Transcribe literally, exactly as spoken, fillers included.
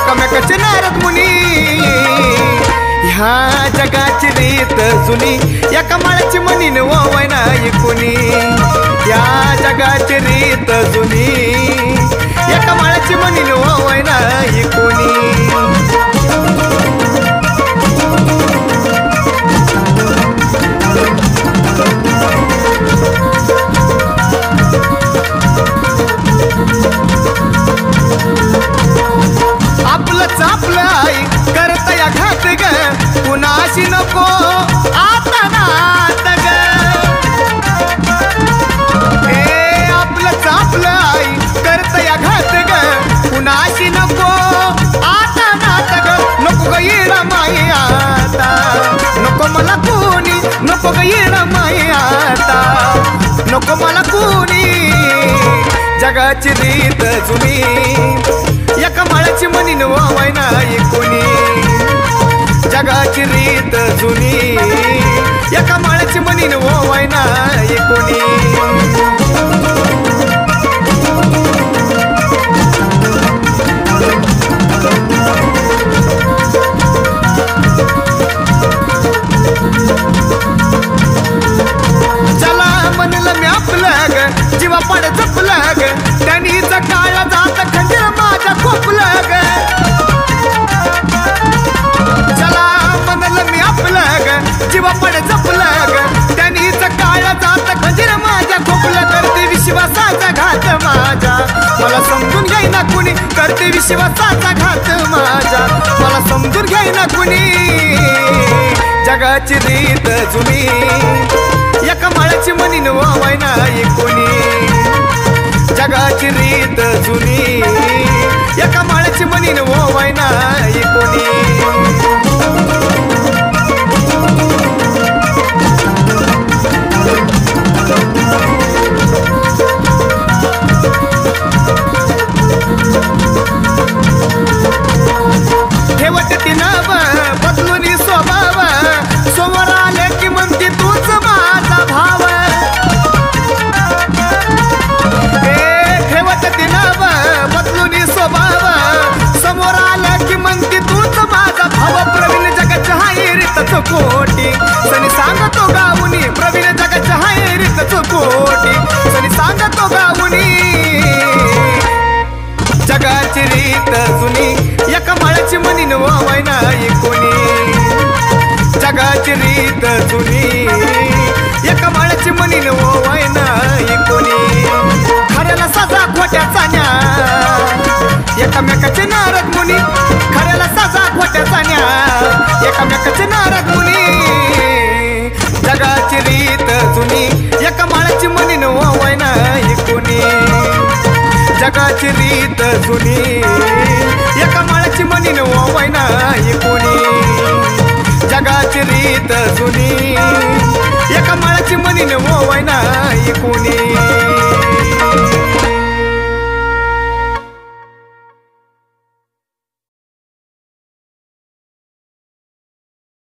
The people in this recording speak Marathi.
एकमेकाचे नारद मुनी ह्या जगाची रीत जुनी एका माळ्याची म्हणीन ओवाय नाही कोणी या जगाची रीत जुनी एका माळ्याची म्हणीन ओवाय नाही कोणी आपलंच आपलं आई करता या घात ग कुणाशी नको आता नात ग ए आपलंच आपलं आई करता या घात ग कुणाशी नको आता नात ग नको ग येणं माई आता नको मला कोणी नको ग येणं माई आता नको मला कोणी जगाची रीत जुनी एका माळ्याची म्हणीन ओवाय नाही कोणी जगाची रीत जुनी एका माळ्याची म्हणीन ओवाय नाही कोणी चला म्हणलं मी आपलं ग जीवा पाड जपलं ग त्यांनीच काळा जात खंजीर माझ्या खोपलं ग चला म्हणलं मी आपलं ग जीवा पाड जपलं ग त्यांनीच काळा जात खंजीर माझ्या खोपलं करते विश्वासाचा घात माझ्या मला समजून घेईना कुणी करते विश्वासाचा घात माझ्या मला समजून घेईना कुणी जगाची रीत जुनी एका माळ्याची म्हणीन ओवाय नाही कोणी जगाची रीत जुनी एका माळ्याची म्हणीन ओवाय नाही कोणी ठेवत ती नाव बदलून स्वभाव समोर आले की म्हणते तूच माझा भाव ठेवत ती नाव बदलून स्वभाव समोर आलं की म्हणते तूच माझा भाव प्रवीण जगाच्या हायरीत चकोटी सनी सांगतो गाऊनी प्रवीण जगाच्या हायरीत चकोटी सनी सांगतो गाऊनी जगाची रीत जुनी एका माळ्याची म्हणीन ओवाय नाही कोणी जगाची रीत जुनी एका माळ्याची म्हणीन ओवाय नाही कोणी खऱ्याला सजा खोट्याचा न्याय एकमेकाचे नारद मुनी खऱ्याला सजा खोट्याचा न्याय एकमेकाचे नारद मुनी जगाची रीत जुनी एका माळ्याची म्हणीन ओवाय नाही कोणी जगाची रीत जुनी एका माळ्याची म्हणीन ओवाय नाही कोणी जगाची रीत जुनी एका माळ्याची म्हणीन ओवाय नाही कोणी